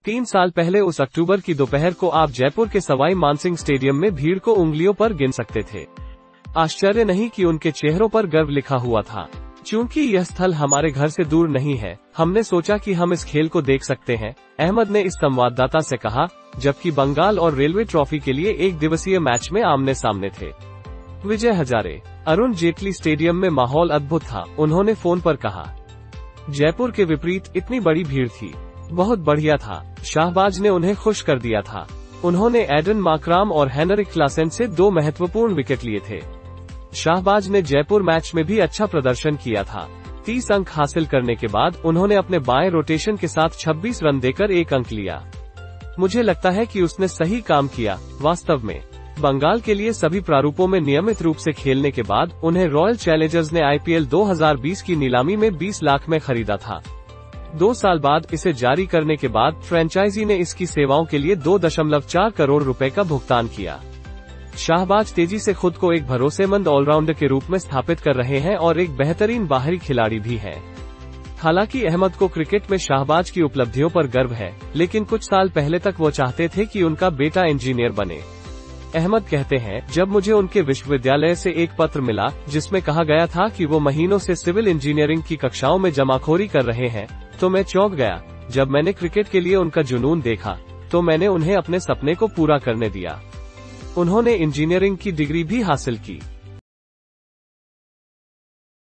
3 साल पहले उस अक्टूबर की दोपहर को आप जयपुर के सवाई मानसिंह स्टेडियम में भीड़ को उंगलियों पर गिन सकते थे। आश्चर्य नहीं कि उनके चेहरों पर गर्व लिखा हुआ था। चूंकि यह स्थल हमारे घर से दूर नहीं है, हमने सोचा कि हम इस खेल को देख सकते हैं, अहमद ने इस संवाददाता से कहा, जबकि बंगाल और रेलवे ट्रॉफी के लिए 1 दिवसीय मैच में आमने सामने थे। विजय हजारे। अरुण जेटली स्टेडियम में माहौल अद्भुत था, उन्होंने फोन पर कहा। जयपुर के विपरीत इतनी बड़ी भीड़ थी। बहुत बढ़िया था। शाहबाज ने उन्हें खुश कर दिया था। उन्होंने एडन माकराम और हेनरिक क्लासेन से 2 महत्वपूर्ण विकेट लिए थे। शाहबाज ने जयपुर मैच में भी अच्छा प्रदर्शन किया था। 30 अंक हासिल करने के बाद उन्होंने अपने बाएं रोटेशन के साथ 26 रन देकर 1 अंक लिया। मुझे लगता है कि उसने सही काम किया। वास्तव में बंगाल के लिए सभी प्रारूपों में नियमित रूप से खेलने के बाद उन्हें रॉयल चैलेंजर्स ने IPL 2020 की नीलामी में 20 लाख में खरीदा था। 2 साल बाद इसे जारी करने के बाद फ्रेंचाइजी ने इसकी सेवाओं के लिए 2.4 करोड़ रुपए का भुगतान किया। शाहबाज तेजी से खुद को एक भरोसेमंद ऑलराउंडर के रूप में स्थापित कर रहे हैं और एक बेहतरीन बाहरी खिलाड़ी भी हैं। हालांकि अहमद को क्रिकेट में शाहबाज की उपलब्धियों पर गर्व है, लेकिन कुछ साल पहले तक वो चाहते थे कि उनका बेटा इंजीनियर बने। अहमद कहते हैं, जब मुझे उनके विश्वविद्यालय से एक पत्र मिला जिसमें कहा गया था कि वो महीनों से सिविल इंजीनियरिंग की कक्षाओं में जमाखोरी कर रहे हैं, तो मैं चौंक गया। जब मैंने क्रिकेट के लिए उनका जुनून देखा, तो मैंने उन्हें अपने सपने को पूरा करने दिया। उन्होंने इंजीनियरिंग की डिग्री भी हासिल की।